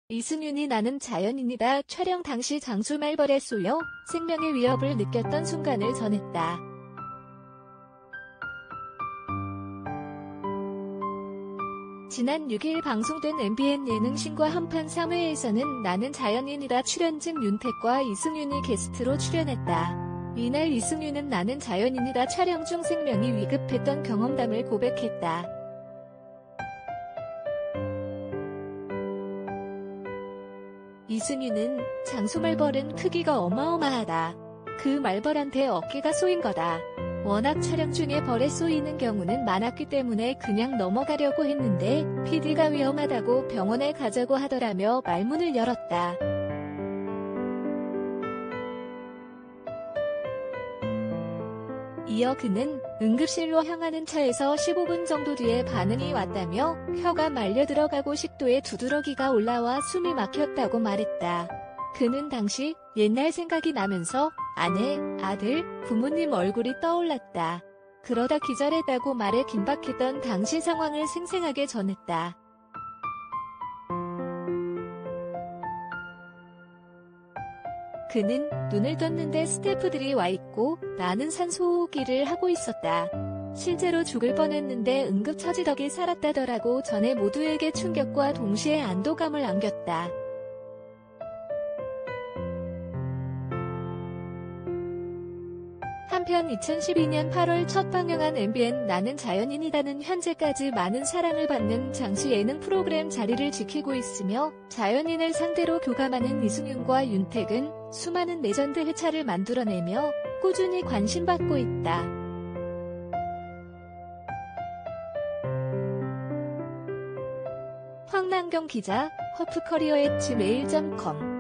이승윤이 나는 자연인이다 촬영 당시 장수 말벌에 쏘여 생명의 위협을 느꼈던 순간을 전했다. 지난 6일 방송된 MBN 예능 신과 한판 3회에서는 나는 자연인이다 출연진 윤택과 이승윤이 게스트로 출연했다. 이날 이승윤은 나는 자연인이다 촬영 중 생명이 위급했던 경험담을 고백했다. 이승윤은 장수 말벌은 크기가 어마어마하다. 그 말벌한테 어깨가 쏘인 거다. 워낙 촬영 중에 벌에 쏘이는 경우는 많았기 때문에 그냥 넘어가려고 했는데 PD가 위험하다고 병원에 가자고 하더라며 말문을 열었다. 이어 그는 응급실로 향하는 차에서 15분 정도 뒤에 반응이 왔다며 혀가 말려 들어가고 식도에 두드러기가 올라와 숨이 막혔다고 말했다. 그는 당시 옛날 생각이 나면서 아내, 아들, 부모님 얼굴이 떠올랐다. 그러다 기절했다고 말해 긴박했던 당시 상황을 생생하게 전했다. 그는 눈을 떴는데 스태프들이 와 있고 나는 산소호흡기를 하고 있었다. 실제로 죽을 뻔했는데 응급처지 덕에 살았다더라고 전해 모두에게 충격과 동시에 안도감을 안겼다. 한편 2012년 8월 첫 방영한 MBN 나는 자연인이다는 현재까지 많은 사랑을 받는 장수 예능 프로그램 자리를 지키고 있으며 자연인을 상대로 교감하는 이승윤과 윤택은 수많은 레전드 회차를 만들어내며 꾸준히 관심받고 있다. 황남경 기자, 허프커리어@gmail.com